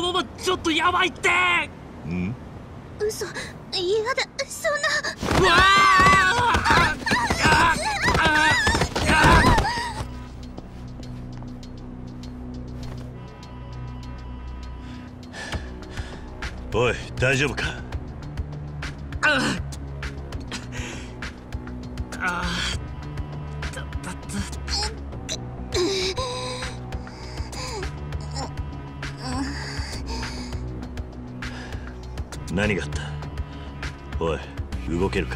ままちょっとやばいって。 ん？ 嘘、やだ、そんな。 うわおい、大丈夫か？何があった？おい、動けるか？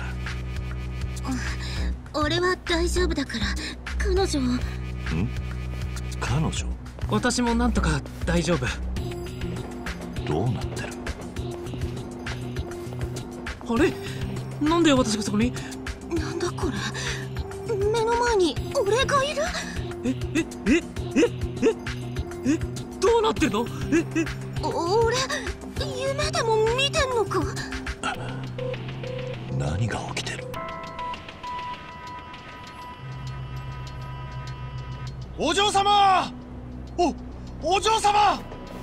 俺は大丈夫だから。彼女は。 彼女？ 私もなんとか大丈夫。 どうなってる？ あれ、なんで私がそこに？ なんだこれ、目の前に俺がいる。 どうなってるの？ 俺、夢でも見てんのか？ 何が起きてる？ お嬢様！お嬢様！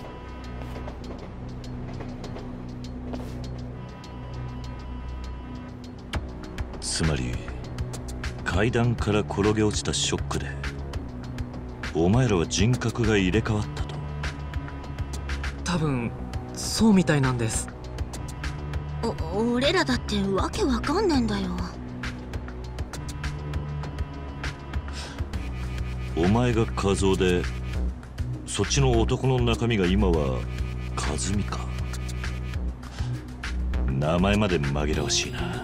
つまり階段から転げ落ちたショックでお前らは人格が入れ替わったと？ 多分そうみたいなんです。 俺らだってわけわかんねえんだよ。 お前が和夫で、そっちの男の中身が今は和美か。名前まで紛らわしいな。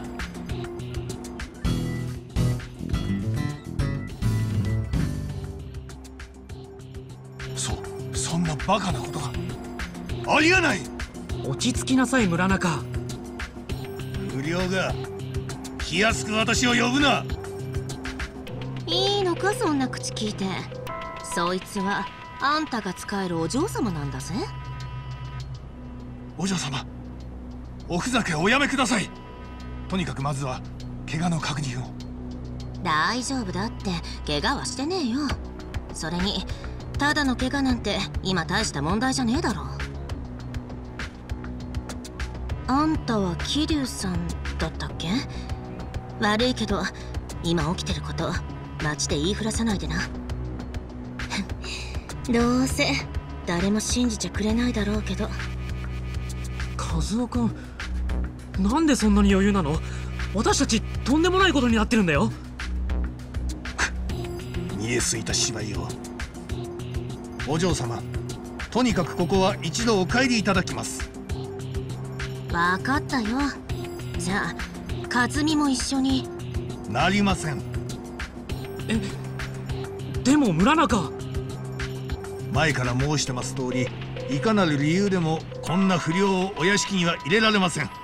そんなバカなことがありえない。 落ち着きなさい、村中。 不良が気安く私を呼ぶな。 いいのか、そんな口聞いて。そいつはあんたが使えるお嬢様なんだぜ。 お嬢様、おふざけおやめください。とにかくまずは怪我の確認を。 大丈夫だって、怪我はしてねえよ。それにただの怪我なんて今大した問題じゃねえだろ。あんたは桐生さんだったっけ？悪いけど今起きてること街で言いふらさないでな。どうせ誰も信じちゃくれないだろうけど。 和夫君、なんでそんなに余裕なの？私たちとんでもないことになってるんだよ。 見えすいた芝居を。お嬢様、とにかくここは一度お帰りいただきます。 分かったよ。じゃあ和美も一緒に。 なりません。 でも村中。 前から申してます通り、いかなる理由でもこんな不良をお屋敷には入れられません。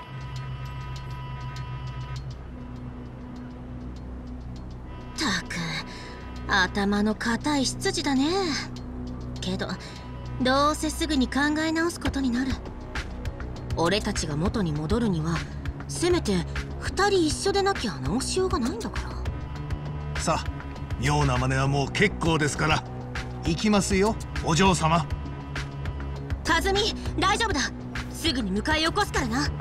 たく、頭の固い執事だね。けどどうせすぐに考え直すことになる。俺たちが元に戻るにはせめて2人一緒でなきゃ直しようがないんだから。 さあ、妙な真似はもう結構ですから行きますよ、お嬢様。 和美、大丈夫だ。すぐに迎え起こすからな。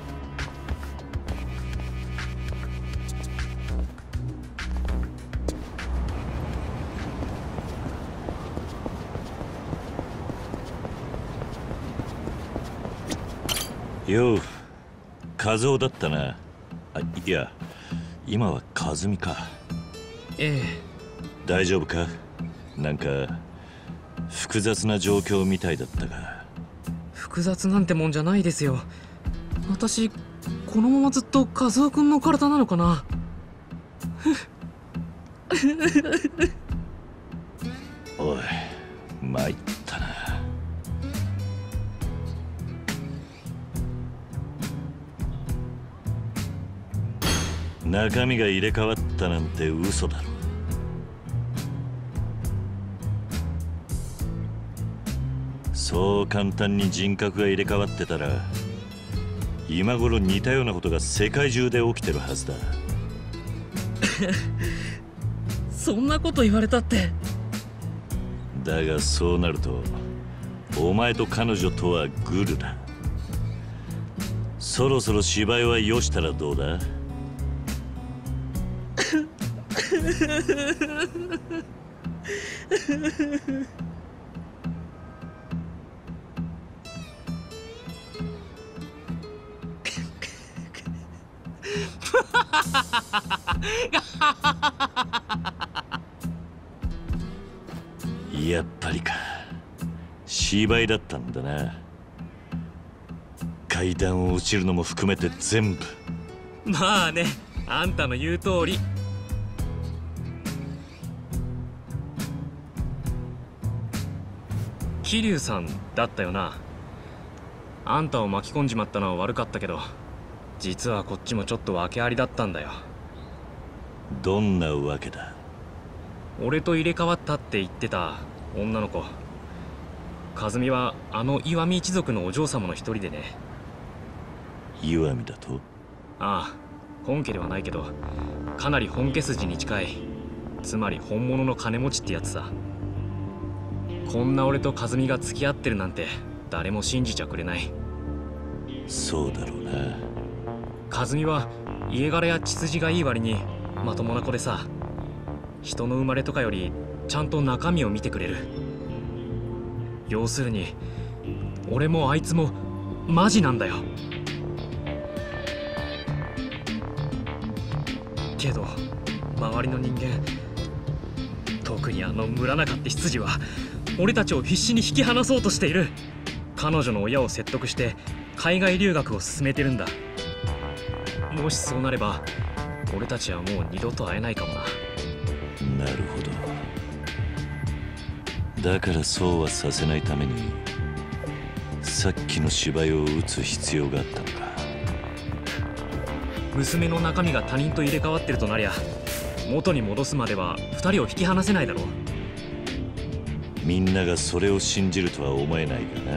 よう、和夫だったな。いや、今は和美か。 ええ。 大丈夫か？なんか複雑な状況みたいだったが。 複雑なんてもんじゃないですよ。私このままずっと和夫君の体なのかな。 おい、参ったな。中身が入れ替わったなんて嘘だろ。そう簡単に人格が入れ替わってたら今頃似たようなことが世界中で起きてるはずだ。 そんなこと言われたって。 だがそうなるとお前と彼女とはグルだ。そろそろ芝居はよしたらどうだ？やっぱりか。芝居だったんだな。階段を落ちるのも含めて全部。 まあね、あんたの言う通り。桐生さんだったよな。あんたを巻き込んじまったのは悪かったけど、実はこっちもちょっと訳ありだったんだよ。 どんなわけだ？ 俺と入れ替わったって言ってた女の子、和美はあの石見一族のお嬢様の一人でね。 石見だと？ ああ、本家ではないけどかなり本家筋に近い、つまり本物の金持ちってやつさ。こんな俺と和美が付き合ってるなんて誰も信じちゃくれない。 そうだろうな。 和美は家柄や血筋がいい割にまともな子でさ、人の生まれとかよりちゃんと中身を見てくれる。要するに俺もあいつもマジなんだよ。けど周りの人間、特にあの村中って執事は俺たちを必死に引き離そうとしている。彼女の親を説得して海外留学を進めてるんだ。もしそうなれば俺たちはもう二度と会えないかもな。 なるほど。だからそうはさせないためにさっきの芝居を打つ必要があったのか。 娘の中身が他人と入れ替わってるとなりゃ、元に戻すまでは2人を引き離せないだろう。 みんながそれを信じるとは思えないがな。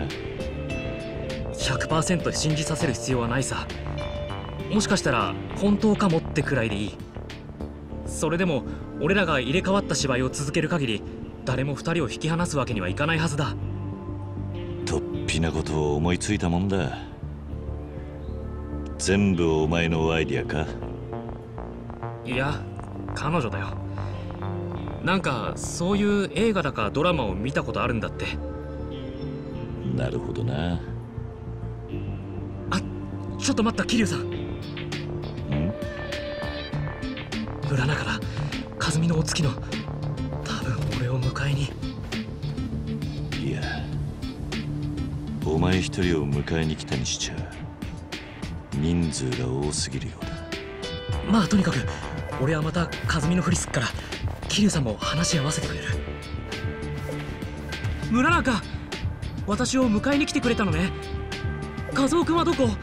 100% 信じさせる必要はないさ。もしかしたら本当かもってくらいでいい。それでも俺らが入れ替わった芝居を続ける限り、誰も2人を引き離すわけにはいかないはずだ。 とっぴなことを思いついたもんだ。全部お前のアイディアか？ いや、彼女だよ。なんかそういう映画だかドラマを見たことあるんだって。 なるほどな。 あ、ちょっと待った、桐生さん。村中だ。和美のお月の多分俺を迎えに。 いや、お前一人を迎えに来たにしちゃ人数が多すぎるようだ。 まあとにかく俺はまた和美のふりすっから、桐生さんも話し合わせてくれる。村中、私を迎えに来てくれたのね。和夫君はどこ？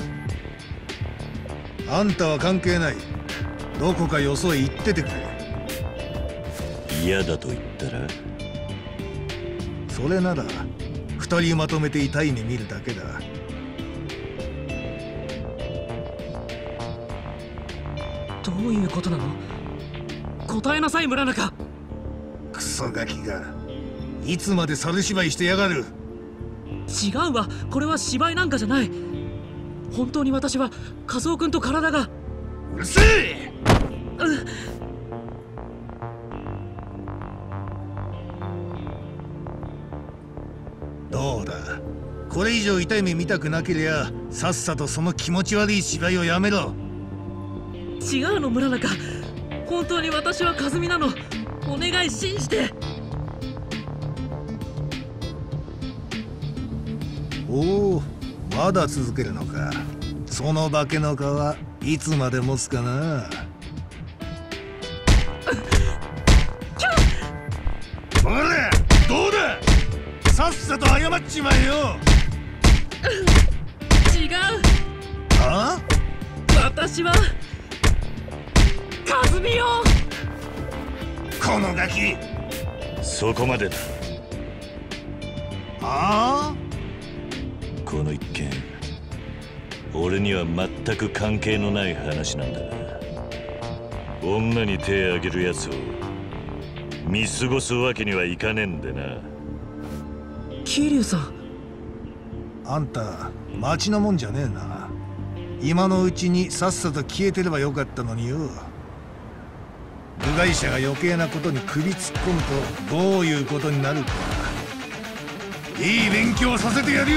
あんたは関係ない。どこかよそへ行っててくれ。 嫌だと言ったら？ それなら二人まとめて痛い目見るだけだ。 どういうことなの？答えなさい、村中。 クソガキがいつまで猿芝居してやがる。 違うわ、これは芝居なんかじゃない。本当に私は和夫君と体が。 うるせえ！どうだ、これ以上痛い目見たくなけりゃさっさとその気持ち悪い芝居をやめろ。 違うの、村中。本当に私は和美なの。お願い、信じて。 おお、まだ続けるのか。その化けの皮いつまで持つかな。ほら、どうだ、さっさと謝っちまえよ。 違う。 あ？ 私は和美よ。 このガキ。 そこまでだ。 ああ？ この一件、俺には全く関係のない話なんだが、女に手を挙げるやつを見過ごすわけにはいかねえんでな。 桐生さん。 あんた町のもんじゃねえな。今のうちにさっさと消えてればよかったのによ。部外者が余計なことに首突っ込むとどういうことになるか。いい勉強させてやるよ。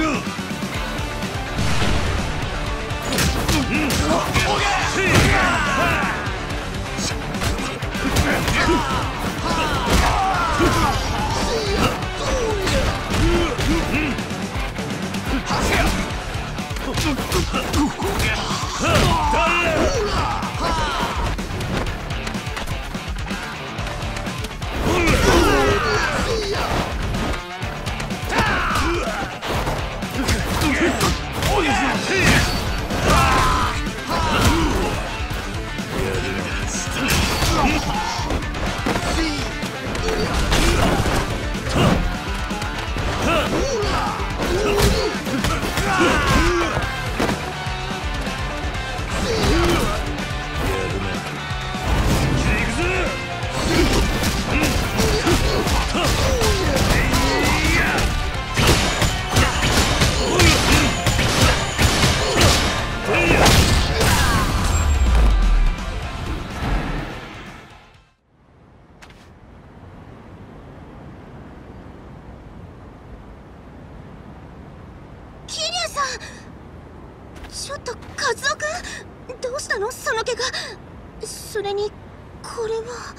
ちょっとカズオくん、どうしたのその怪我。それにこれは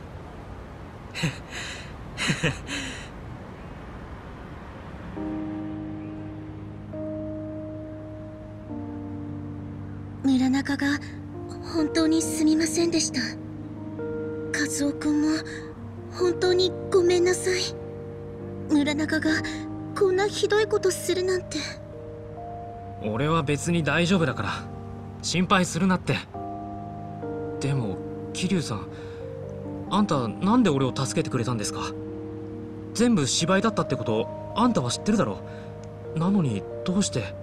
村中が本当にすみませんでした。カズオくんも本当にごめんなさい。村中がこんなひどいことするなんて。 俺は別に大丈夫だから心配するなって。でも桐生さん、あんたなんで俺を助けてくれたんですか？全部芝居だったってことあんたは知ってるだろ。なのにどうして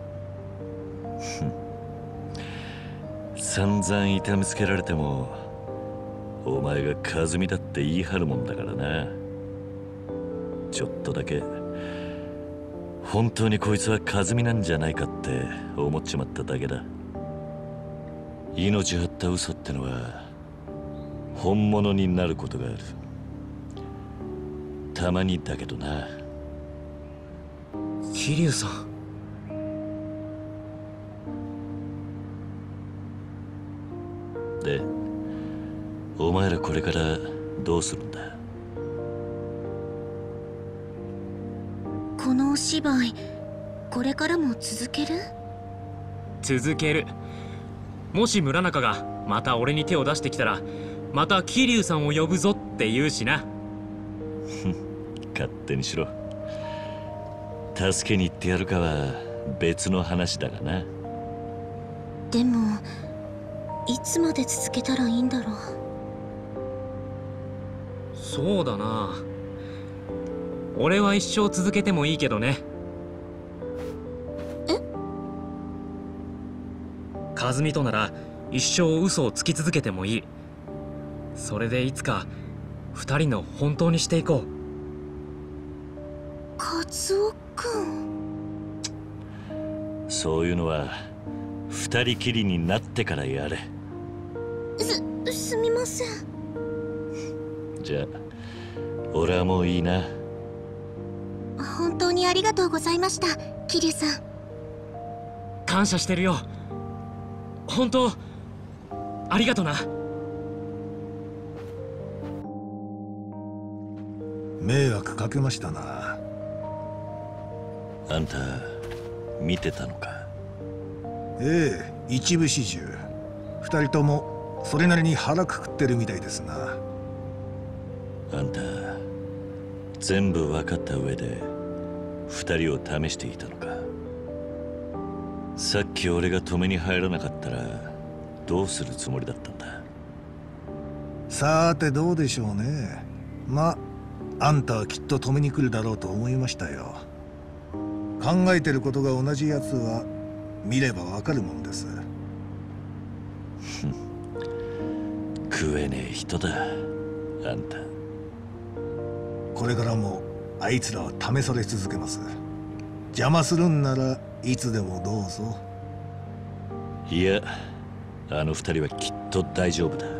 散々痛めつけられてもお前が和美だって言い張るもんだからな。ちょっとだけ本当にこいつは和美なんじゃないかって思っちまっただけだ。命張った嘘ってのは本物になることがある。たまにだけどな。 桐生さん、 でお前らこれからどうするんだ？ このお芝居これからも続ける？ 続ける。もし村中がまた俺に手を出してきたらまた桐生さんを呼ぶぞって言うしな。 勝手にしろ。助けに行ってやるかは別の話だがな。 でもいつまで続けたらいいんだろう。 そうだな、俺は一生続けてもいいけどね。 え？ 和美となら一生嘘をつき続けてもいい。それでいつか二人の本当にしていこう。 カズオくん、 そういうのは二人きりになってからやれ。 すみません。 じゃあ俺はもういいな。 本当にありがとうございました、桐生さん。 感謝してるよ。本当ありがとな。 迷惑かけましたな。 あんた見てたのか？ ええ、一部始終。二人ともそれなりに腹くくってるみたいですな。 あんた全部分かった上で二人を試していたのか？さっき俺が止めに入らなかったらどうするつもりだったんだ？ さーてどうでしょうね。まあんたはきっと止めに来るだろうと思いましたよ。考えてることが同じやつは見ればわかるもんです。 食えねえ人だあんた。 これからもあいつらは試され続けます。 邪魔するんならいつでもどうぞ。 いや、あの二人はきっと大丈夫だ。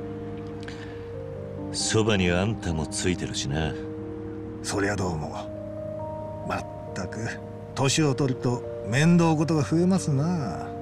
そばにあんたもついてるしな。 そりゃどうも。まったく年を取ると面倒事が増えますな。